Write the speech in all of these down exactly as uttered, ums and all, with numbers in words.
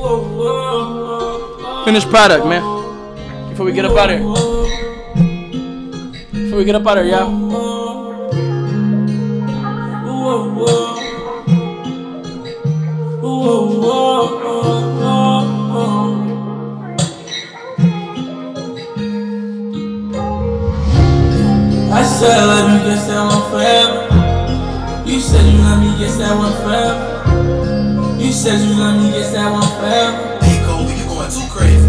Finished product, man. Before we get up out of here. Before we get up out of here, y'all. I said I love you, guess that one forever. You said you love me, guess that one forever. You said you love me, guess that one forever. Hey Kobe, you going too crazy.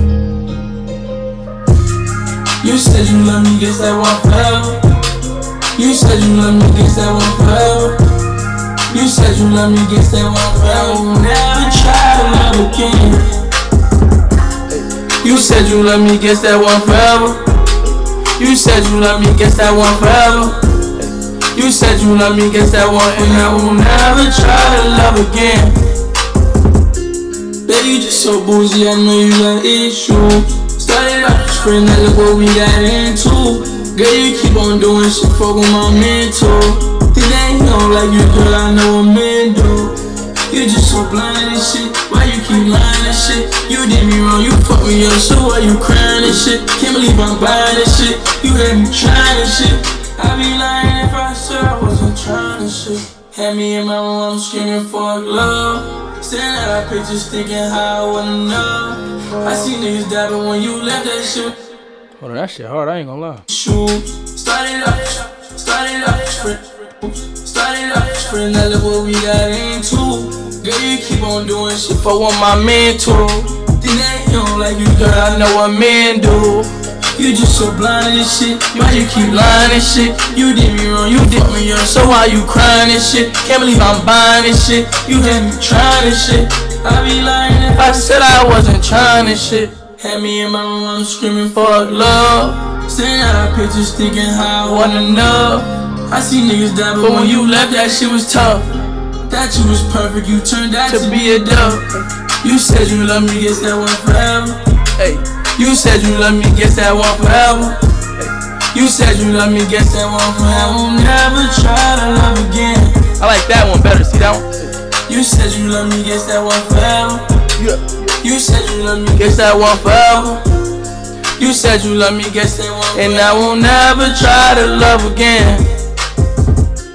You said you love me, guess that one forever. You said you love me, guess that one forever. You said you love me, guess that one forever. Never try to love again. You said you love me, guess that one forever. You said you love me, guess that one forever. You said you love me, guess that one, and I will never try to love again. Baby, you just so bougie, I know you got issues. Started off as friends, now look what we got into. Girl, you keep on doing shit, fuck with my mental. Think that he don't like you, girl, I know what men do. You just so blind and shit, why you keep lying and shit? You did me wrong, you fucked me up, so why you crying and shit? Can't believe I'm buying this shit, you had me trying and shit. I'd be lying if I said I wasn't trying to shit. Had me in my room, I'm screaming for love. Staring at our pictures, thinking how I wanna know. I see niggas die, but when you left that shit. Hold on, that shit hard, I ain't gonna lie. Shoot, started up, started up, sprint. Started off as friends, now look what we got into. Girl, you keep on doing shit for what my men too. Think that you don't like you, girl, I know what men do. You just so blind and shit, why you keep lying and shit? You did me wrong, you did me up, so why you crying and shit? Can't believe I'm buying this shit, you had me trying and shit. I'd be lying if I said I wasn't trying and shit. Had me in my room, I'm screaming for love. Staring at our pictures, thinking how I wanna know. I see niggas die, but when you left, that shit was tough. That you was perfect, you turned out to be a dove. You said you love me, guess that one forever. Hey, you said you love me, guess that one forever. Hey, you said you love me, guess that one forever. Never try to love again. I like that one better, see that one? You said you love me, guess that one forever. Yeah. You said you love me, guess that one forever. You said you love me, guess that one forever. And I will never try to love again.